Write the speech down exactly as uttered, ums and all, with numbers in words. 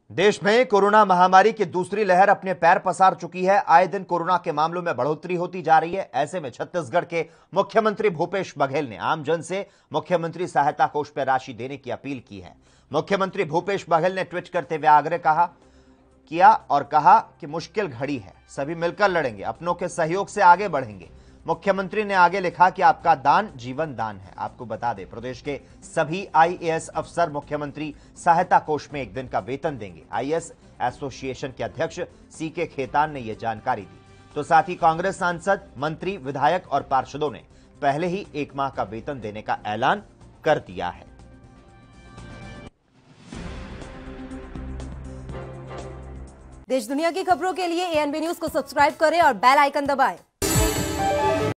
देश में कोरोना महामारी की दूसरी लहर अपने पैर पसार चुकी है। आए दिन कोरोना के मामलों में बढ़ोतरी होती जा रही है। ऐसे में छत्तीसगढ़ के मुख्यमंत्री भूपेश बघेल ने आम जन से मुख्यमंत्री सहायता कोष पर राशि देने की अपील की है। मुख्यमंत्री भूपेश बघेल ने ट्वीट करते हुए आग्रह कहा किया और कहा कि मुश्किल घड़ी है, सभी मिलकर लड़ेंगे, अपनों के सहयोग से आगे बढ़ेंगे। मुख्यमंत्री ने आगे लिखा कि आपका दान जीवन दान है। आपको बता दें, प्रदेश के सभी आईएएस अफसर मुख्यमंत्री सहायता कोष में एक दिन का वेतन देंगे। आईएएस एसोसिएशन के अध्यक्ष सी के खेतान ने यह जानकारी दी। तो साथ ही कांग्रेस सांसद, मंत्री, विधायक और पार्षदों ने पहले ही एक माह का वेतन देने का ऐलान कर दिया है। देश दुनिया की खबरों के लिए एएनबी न्यूज को सब्सक्राइब करें और बेल आइकन दबाएं।